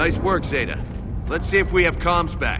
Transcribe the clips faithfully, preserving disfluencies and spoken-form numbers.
Nice work, Zeta. Let's see if we have comms back.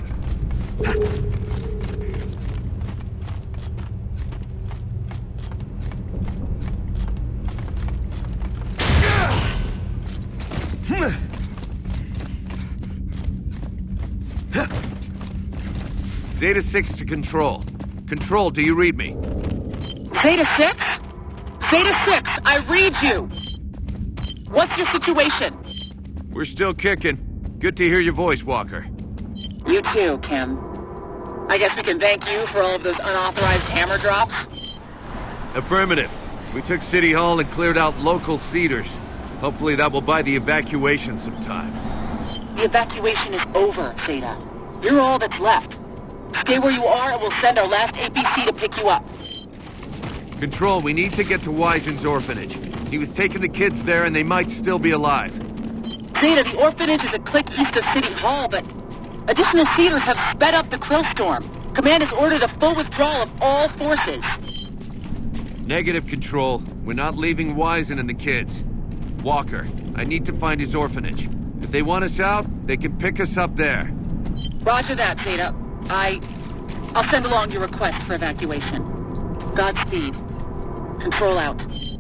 Zeta six to Control. Control, do you read me? Zeta six? Zeta six, I read you! What's your situation? We're still kicking. Good to hear your voice, Walker. You too, Kim. I guess we can thank you for all of those unauthorized hammer drops? Affirmative. We took City Hall and cleared out local cedars. Hopefully that will buy the evacuation some time. The evacuation is over, Zeta. You're all that's left. Stay where you are and we'll send our last A P C to pick you up. Control, we need to get to Wisen's orphanage. He was taking the kids there and they might still be alive. Zeta, the orphanage is a click east of City Hall, but additional cedars have sped up the Krill storm. Command has ordered a full withdrawal of all forces. Negative, Control. We're not leaving Wisen and the kids. Walker, I need to find his orphanage. If they want us out, they can pick us up there. Roger that, Zeta. I... I'll send along your request for evacuation. Godspeed. Control out.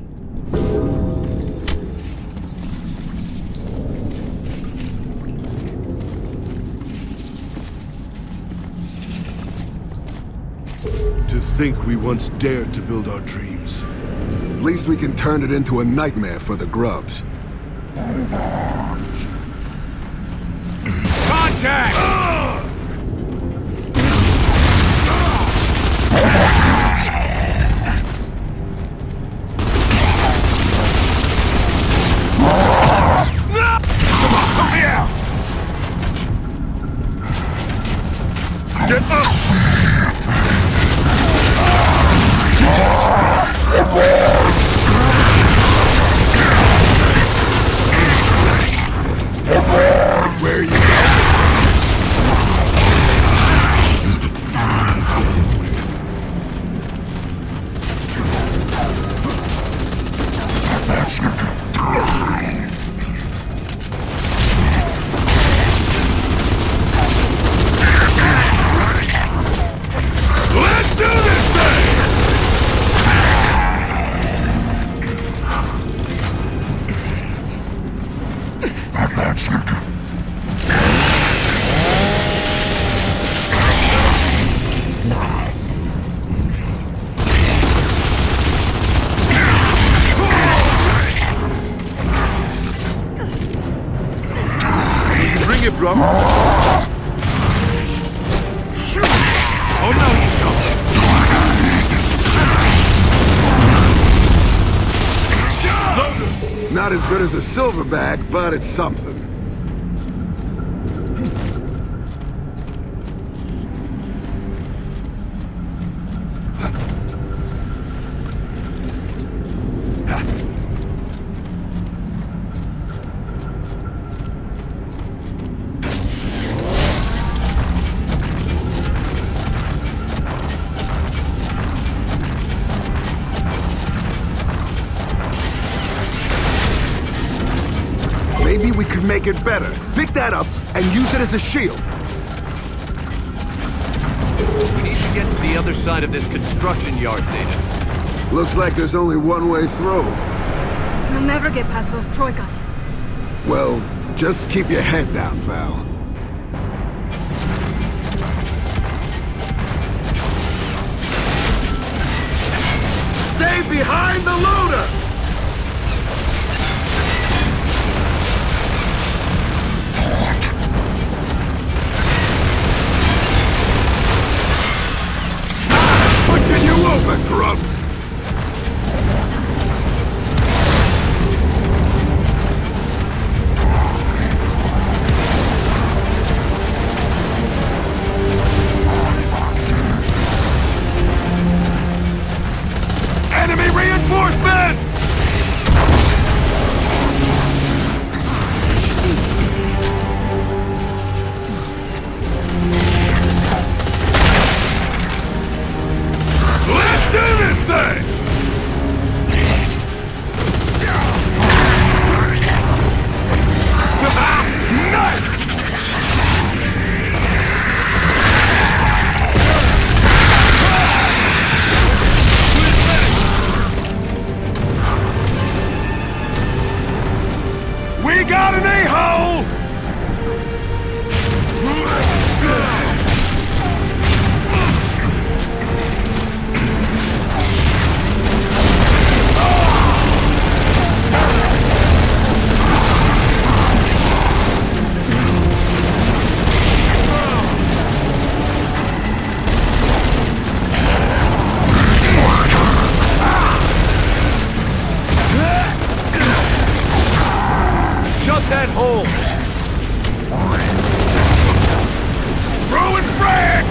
To think we once dared to build our dreams. At least we can turn it into a nightmare for the grubs. Contact! Come on, come here! Get up! Where are you going? That's not gonna die. Let's do this thing! That's not gonna... Bring it, bro. Oh no, you don't. Not as good as a silverback, but it's something. Maybe we could make it better. Pick that up and use it as a shield. We need to get to the other side of this construction yard, Zeta. Looks like there's only one way through. We'll never get past those troikas. Well, just keep your head down, Val. Stay behind the loader! Pushing you over, grubs! Enemy reinforcements! Hold! Throw and frag!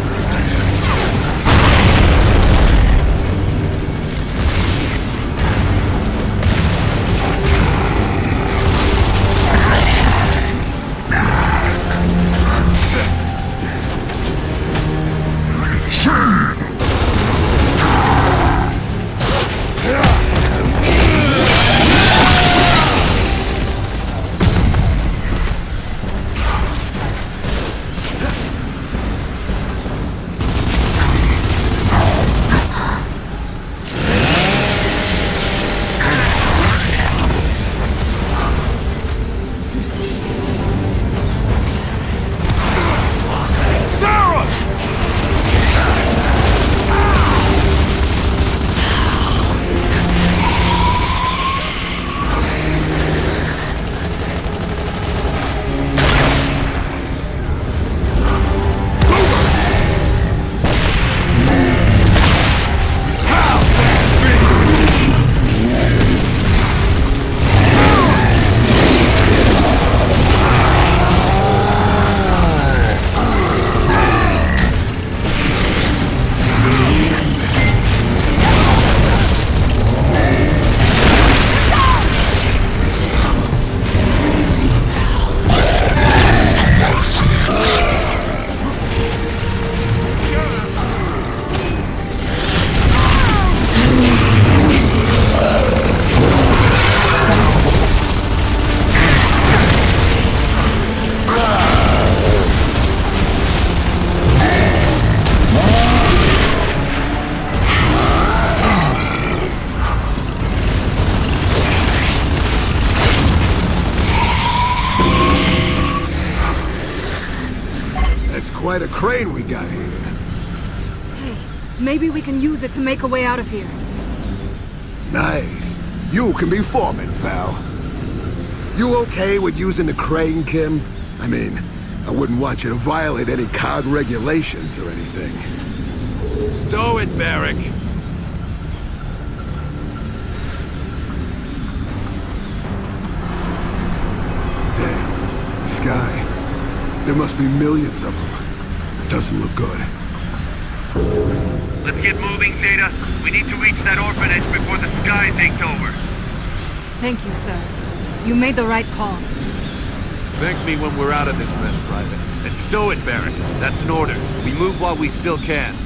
Quite a crane we got here. Hey, maybe we can use it to make a way out of here. Nice. You can be foreman, pal. You okay with using the crane, Kim? I mean, I wouldn't want you to violate any cog regulations or anything. Stow it, Barrick. Damn. The sky. There must be millions of them. Doesn't look good. Let's get moving, Zeta. We need to reach that orphanage before the sky takes over. Thank you, sir. You made the right call. Thank me when we're out of this mess, Private. And stow it, Barrick. That's an order. We move while we still can.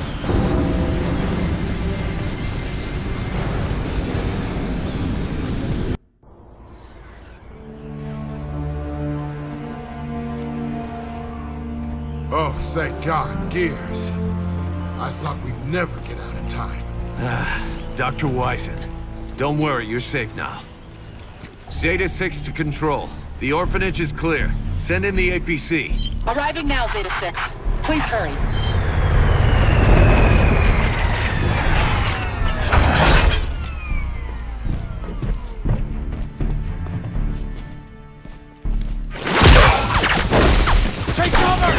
Oh, thank God, gears. I thought we'd never get out in time. Ah, Doctor Wisen. Don't worry, you're safe now. Zeta six to Control. The orphanage is clear. Send in the A P C. Arriving now, Zeta six. Please hurry. Take cover!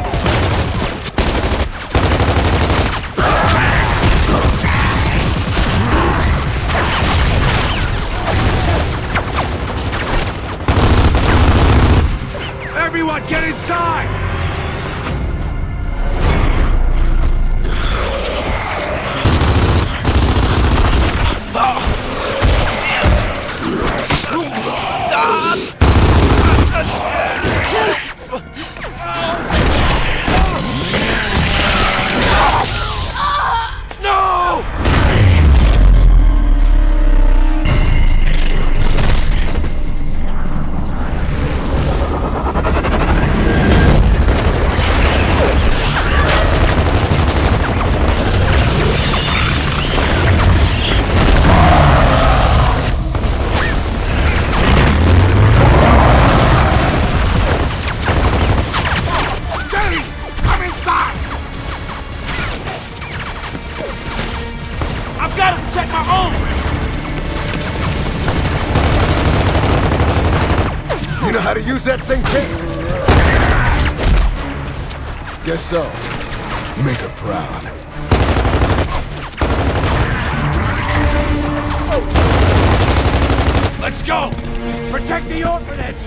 Everyone, get inside! You know how to use that thing, kid? Guess so. Make her proud. Let's go! Protect the orphanage!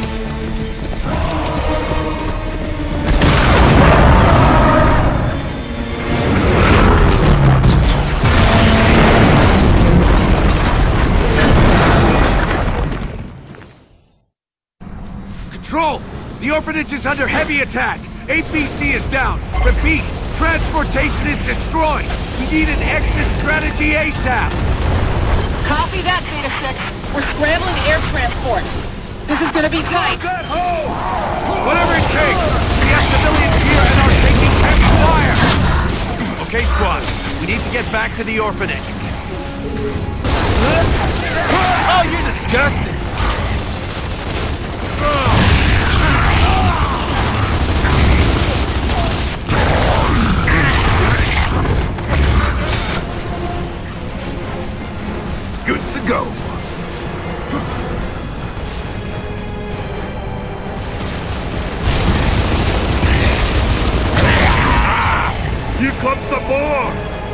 Control! The orphanage is under heavy attack! A P C is down! Repeat! Transportation is destroyed! We need an exit strategy ASAP! Copy that, Zeta six. We're scrambling air transport. This is gonna be tight. Whatever it takes! We have civilians here and are taking heavy fire! Okay, squad. We need to get back to the orphanage. Oh, you're disgusting! Good to go. Here comes some more!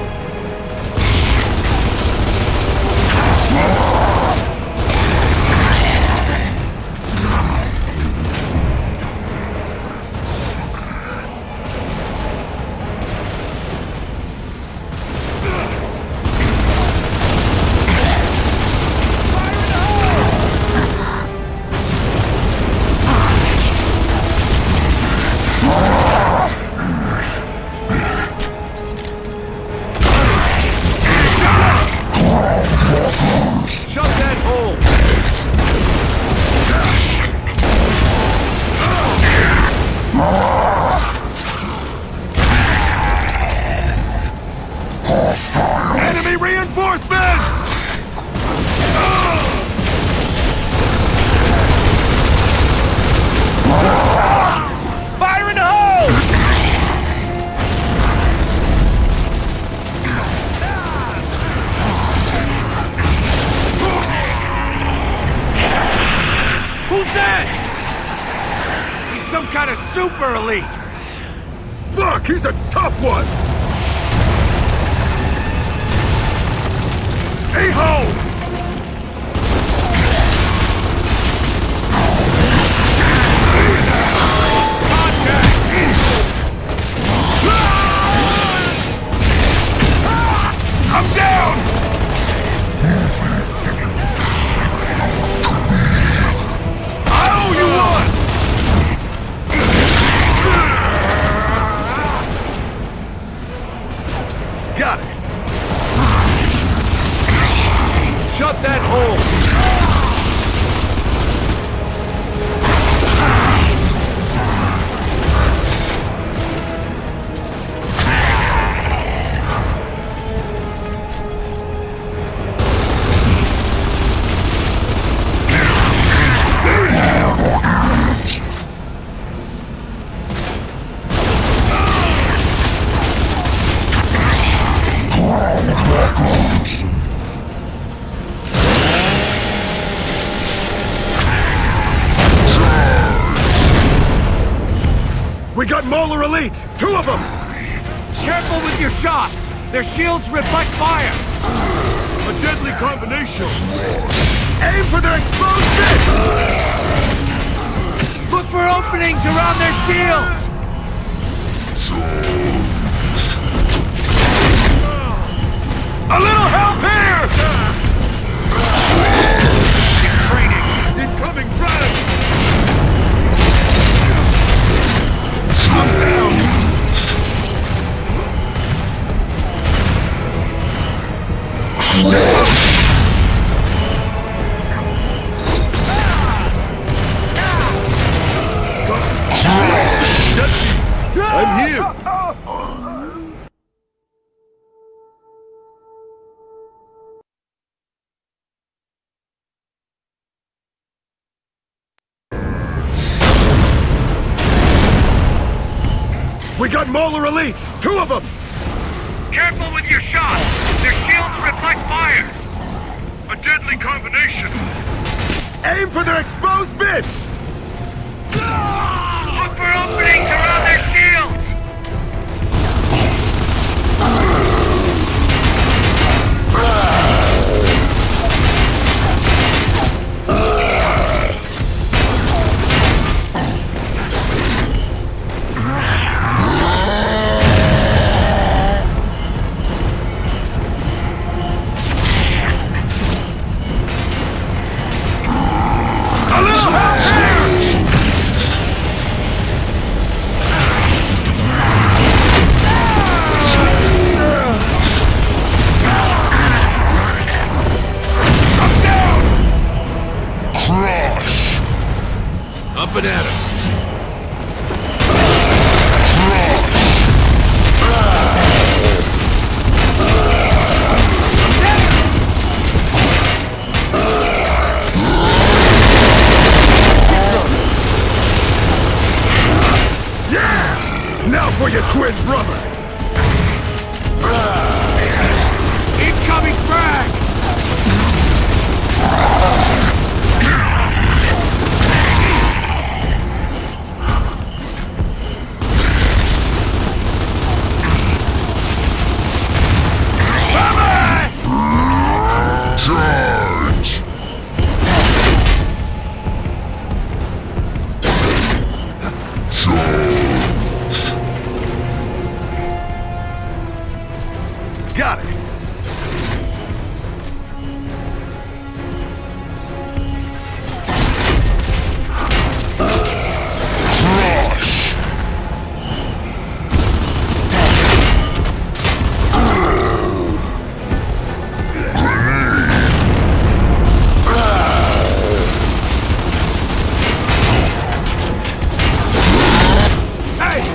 Enemy reinforcements! Fire in the hole! Who's that? He's some kind of super elite! Fuck, he's a tough one! A-hole! I'm down! I owe you one! Got it! Shut that hole! We got Molar elites! Two of them! Careful with your shots! Their shields reflect fire! A deadly combination! Aim for their exposed bits! Look for openings around their shields! A little help here! Training! Incoming frag! I'm down! I'm here! We got Molar elites! Two of them! Careful with your shots! Their shields reflect fire! A deadly combination! Aim for their exposed bits! Look for openings around their shields! got it.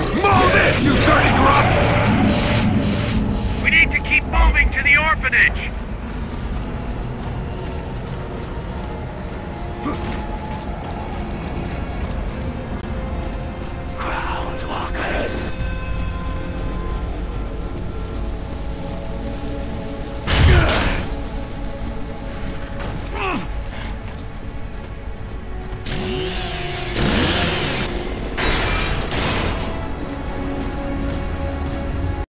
We need to keep moving to the orphanage!